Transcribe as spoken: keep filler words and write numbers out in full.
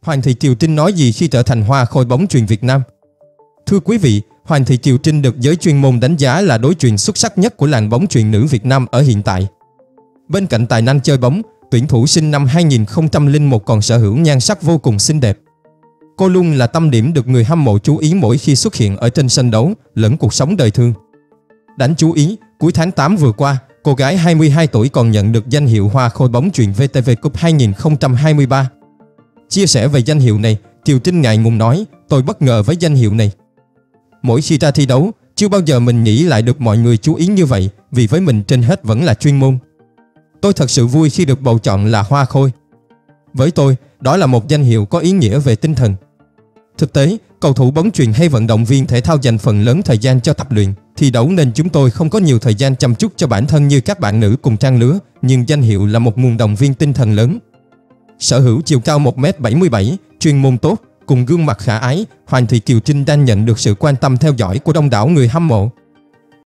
Hoàng thị Kiều Trinh nói gì khi trở thành hoa khôi bóng chuyền Việt Nam? Thưa quý vị, Hoàng thị Kiều Trinh được giới chuyên môn đánh giá là đối chuyền xuất sắc nhất của làng bóng chuyền nữ Việt Nam ở hiện tại. Bên cạnh tài năng chơi bóng, tuyển thủ sinh năm hai nghìn không trăm lẻ một còn sở hữu nhan sắc vô cùng xinh đẹp. Cô luôn là tâm điểm được người hâm mộ chú ý mỗi khi xuất hiện ở trên sân đấu lẫn cuộc sống đời thường. Đáng chú ý, cuối tháng tám vừa qua, cô gái hai mươi hai tuổi còn nhận được danh hiệu Hoa khôi bóng chuyền vê tê vê Cup hai nghìn không trăm hai mươi ba. Chia sẻ về danh hiệu này, Kiều Trinh ngại ngùng nói, tôi bất ngờ với danh hiệu này. Mỗi khi ra thi đấu, chưa bao giờ mình nghĩ lại được mọi người chú ý như vậy, vì với mình trên hết vẫn là chuyên môn. Tôi thật sự vui khi được bầu chọn là Hoa khôi. Với tôi, đó là một danh hiệu có ý nghĩa về tinh thần. Thực tế, cầu thủ bóng chuyền hay vận động viên thể thao dành phần lớn thời gian cho tập luyện, thi đấu nên chúng tôi không có nhiều thời gian chăm chút cho bản thân như các bạn nữ cùng trang lứa, nhưng danh hiệu là một nguồn động viên tinh thần lớn. Sở hữu chiều cao một mét bảy mươi bảy, chuyên môn tốt, cùng gương mặt khả ái, Hoàng thị Kiều Trinh đang nhận được sự quan tâm theo dõi của đông đảo người hâm mộ.